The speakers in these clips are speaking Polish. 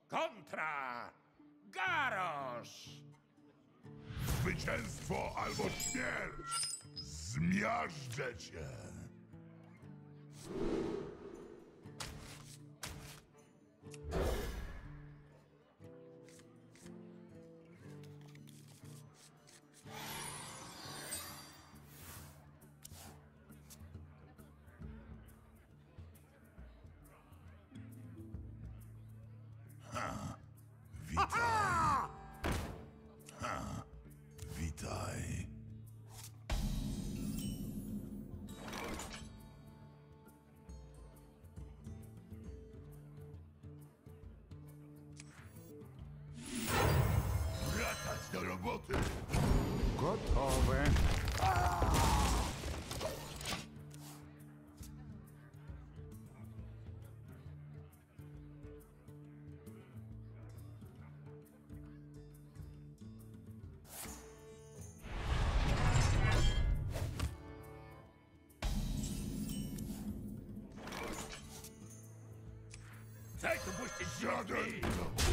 Kontra! Garrosh! Zwycięstwo albo śmierć! Zmiażdżę cię! Witaj. Witaj. Wracać do roboty. Gotowe. Chcę tu puścić Żaden środki! problem.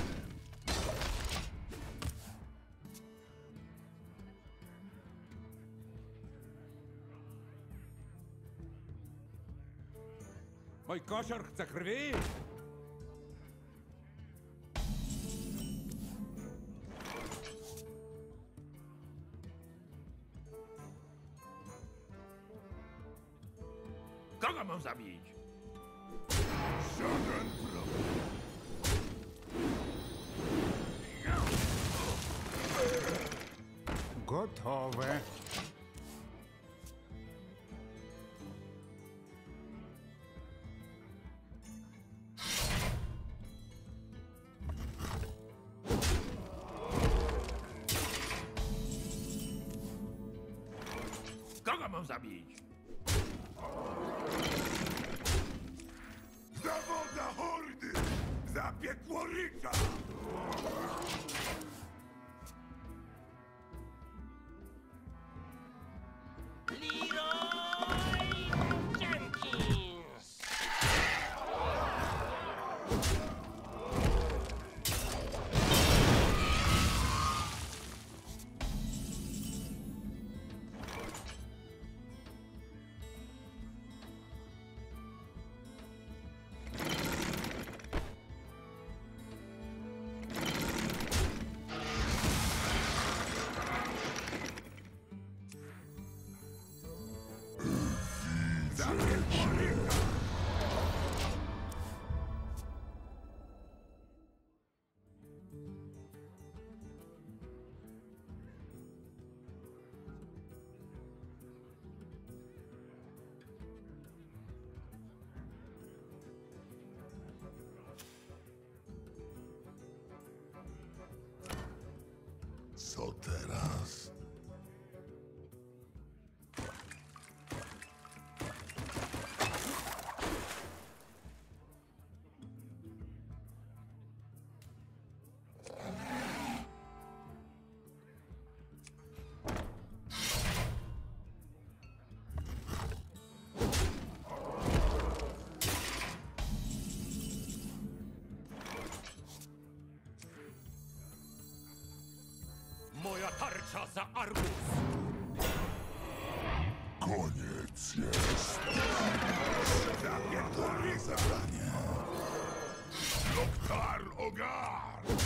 Mój kosior chce krwi! Kogo mam zabić? Żaden problem. Gotowe. Kogo mam zabić? Za woda hordy! Za piekło ryka! Leroy Jenkins! Za piekło ryka! Co teraz? Moja tarcza za Argus! Koniec jest. Zapierdolę zadanie. Loktar Ogar!